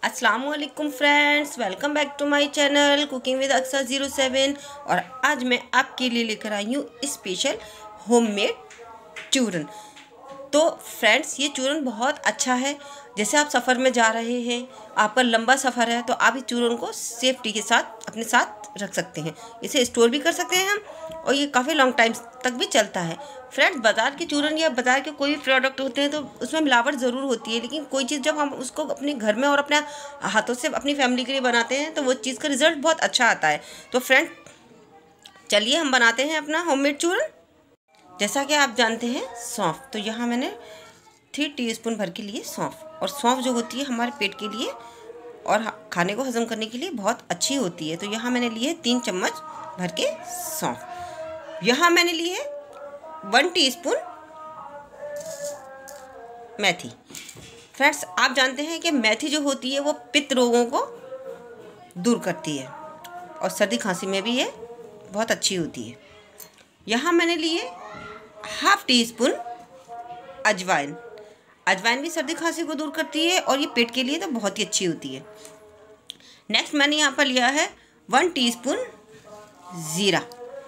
अस्सलामुअलैकुम friends, welcome back to my channel cooking with Aqsa 07। और आज मैं आपके लिए लेकर आई हूँ स्पेशल होममेड चूरन। तो फ्रेंड्स, ये चूरन बहुत अच्छा है। जैसे आप सफ़र में जा रहे हैं, आपका लंबा सफ़र है, तो आप इस चूरन को सेफ्टी के साथ अपने साथ रख सकते हैं। इसे स्टोर भी कर सकते हैं हम, और ये काफ़ी लॉन्ग टाइम तक भी चलता है। फ्रेंड्स, बाज़ार के चूरन या बाज़ार के कोई भी प्रोडक्ट होते हैं तो उसमें मिलावट ज़रूर होती है, लेकिन कोई चीज़ जब हम उसको अपने घर में और अपने हाथों से अपनी फैमिली के लिए बनाते हैं तो वो चीज़ का रिज़ल्ट बहुत अच्छा आता है। तो फ्रेंड्स, चलिए हम बनाते हैं अपना होममेड चूरन। जैसा कि आप जानते हैं, सौंफ, तो यहाँ मैंने 3 टीस्पून भर के लिए सौंफ। और सौंफ जो होती है हमारे पेट के लिए और खाने को हजम करने के लिए बहुत अच्छी होती है। तो यहाँ मैंने लिए 3 चम्मच भर के सौंफ। यहाँ मैंने लिए 1 टीस्पून मेथी। फ्रेंड्स, आप जानते हैं कि मेथी जो होती है वो पित्त रोगों को दूर करती है और सर्दी खांसी में भी ये बहुत अच्छी होती है। यहाँ मैंने लिए हाफ टी स्पून अजवाइन। अजवाइन भी सर्दी खांसी को दूर करती है और ये पेट के लिए तो बहुत ही अच्छी होती है। नेक्स्ट मैंने यहाँ पर लिया है 1 टीस्पून ज़ीरा।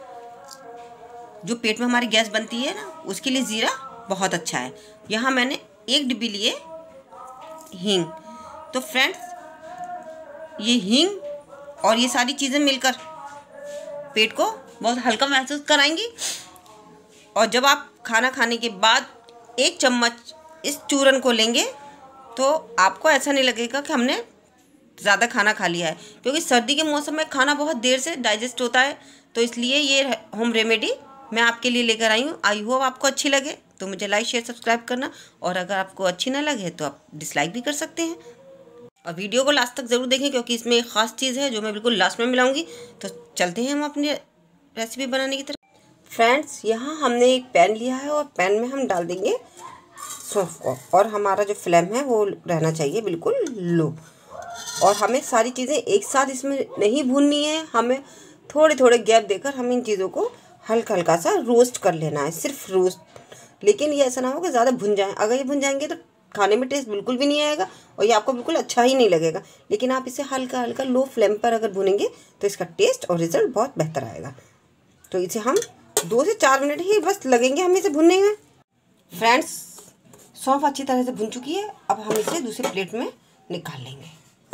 जो पेट में हमारी गैस बनती है ना, उसके लिए ज़ीरा बहुत अच्छा है। यहाँ मैंने 1 डिब्बी लिए हींग। तो फ्रेंड्स, ये हींग और ये सारी चीज़ें मिलकर पेट को बहुत हल्का महसूस कराएंगी। और जब आप खाना खाने के बाद 1 चम्मच इस चूरन को लेंगे तो आपको ऐसा नहीं लगेगा कि हमने ज़्यादा खाना खा लिया है, क्योंकि सर्दी के मौसम में खाना बहुत देर से डाइजेस्ट होता है। तो इसलिए ये होम रेमेडी मैं आपके लिए लेकर आई हूँ। आई होप आपको अच्छी लगे तो मुझे लाइक शेयर सब्सक्राइब करना, और अगर आपको अच्छी ना लगे तो आप डिसलाइक भी कर सकते हैं। और वीडियो को लास्ट तक ज़रूर देखें, क्योंकि इसमें एक ख़ास चीज़ है जो मैं बिल्कुल लास्ट में मिलाऊंगी। तो चलते हैं हम अपनी रेसिपी बनाने की तरफ। फ्रेंड्स, यहाँ हमने एक पैन लिया है और पैन में हम डाल देंगे सौंफ को, और हमारा जो फ्लेम है वो रहना चाहिए बिल्कुल लो। और हमें सारी चीज़ें एक साथ इसमें नहीं भूननी है, हमें थोड़े थोड़े गैप देकर हम इन चीज़ों को हल्का हल्का सा रोस्ट कर लेना है, सिर्फ रोस्ट। लेकिन ये ऐसा ना हो कि ज़्यादा भुन जाए। अगर ये भुन जाएंगे तो खाने में टेस्ट बिल्कुल भी नहीं आएगा और ये आपको बिल्कुल अच्छा ही नहीं लगेगा। लेकिन आप इसे हल्का हल्का लो फ्लेम पर अगर भुनेंगे तो इसका टेस्ट और रिज़ल्ट बहुत बेहतर आएगा। तो इसे हम 2 से 4 मिनट ही बस लगेंगे हमें इसे भुनने में। फ्रेंड्स, सौंफ अच्छी तरह से भुन चुकी है। अब हम इसे दूसरे प्लेट में निकाल लेंगे।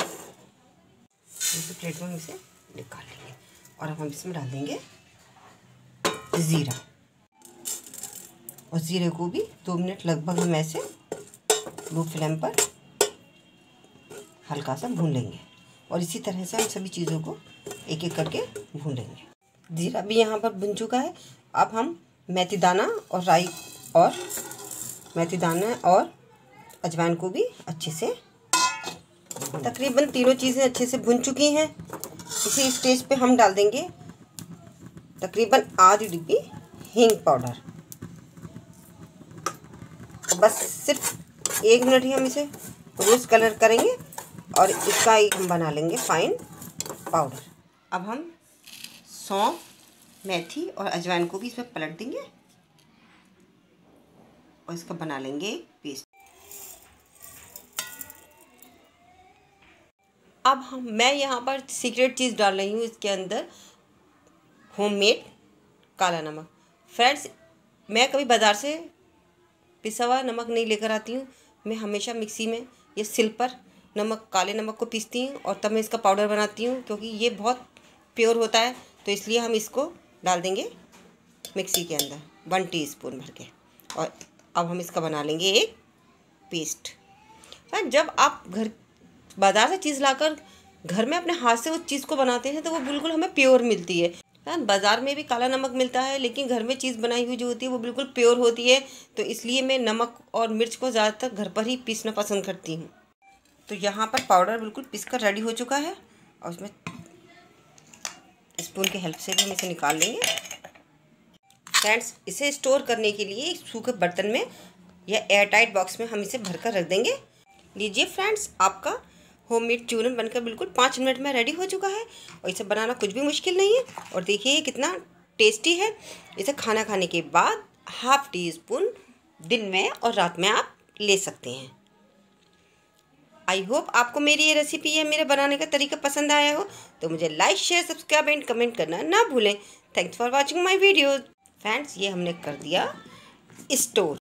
दूसरे प्लेट में हम इसे निकाल लेंगे और अब हम इसमें डाल देंगे ज़ीरा। और ज़ीरे को भी 2 मिनट लगभग हम ऐसे लो फ्लेम पर हल्का सा भून लेंगे। और इसी तरह से हम सभी चीज़ों को एक एक करके भून लेंगे। ज़ीरा भी यहाँ पर भुन चुका है। अब हम मेथी दाना और राई और मेथी दाना और अजवाइन को भी अच्छे से, तकरीबन तीनों चीज़ें अच्छे से भुन चुकी हैं। इसी स्टेज पे हम डाल देंगे तकरीबन आधी डिब्बी हींग पाउडर। तो बस सिर्फ 1 मिनट ही हम इसे रोस्ट कलर करेंगे और इसका एक हम बना लेंगे फाइन पाउडर। अब हम सौंफ, मेथी और अजवाइन को भी इसमें पलट देंगे और इसका बना लेंगे एक पेस्ट। अब मैं यहाँ पर सीक्रेट चीज़ डाल रही हूँ इसके अंदर, होममेड काला नमक। फ्रेंड्स, मैं कभी बाज़ार से पिसा हुआ नमक नहीं लेकर आती हूँ। मैं हमेशा मिक्सी में या सिल पर काले नमक को पीसती हूँ और तब मैं इसका पाउडर बनाती हूँ, क्योंकि ये बहुत प्योर होता है। तो इसलिए हम इसको डाल देंगे मिक्सी के अंदर 1 टीस्पून भर के, और अब हम इसका बना लेंगे एक पेस्ट। जब आप बाज़ार से चीज़ लाकर घर में अपने हाथ से उस चीज़ को बनाते हैं तो वो बिल्कुल हमें प्योर मिलती है। बाज़ार में भी काला नमक मिलता है, लेकिन घर में चीज़ बनाई हुई जो होती है वो बिल्कुल प्योर होती है। तो इसलिए मैं नमक और मिर्च को ज़्यादातर घर पर ही पीसना पसंद करती हूँ। तो यहाँ पर पाउडर बिल्कुल पीस कर रेडी हो चुका है और उसमें स्पून की हेल्प से भी हम इसे निकाल लेंगे। फ्रेंड्स, इसे स्टोर करने के लिए एक सूखे बर्तन में या एयरटाइट बॉक्स में हम इसे भरकर रख देंगे। लीजिए फ्रेंड्स, आपका होममेड चूरन बनकर बिल्कुल 5 मिनट में रेडी हो चुका है। और इसे बनाना कुछ भी मुश्किल नहीं है। और देखिए ये कितना टेस्टी है। इसे खाना खाने के बाद ½ टीस्पून दिन में और रात में आप ले सकते हैं। आई होप आपको मेरी ये रेसिपी या मेरे बनाने का तरीका पसंद आया हो, तो मुझे like share subscribe and comment करना ना भूलें। Thanks for watching my videos. Friends, ये हमने कर दिया स्टोर।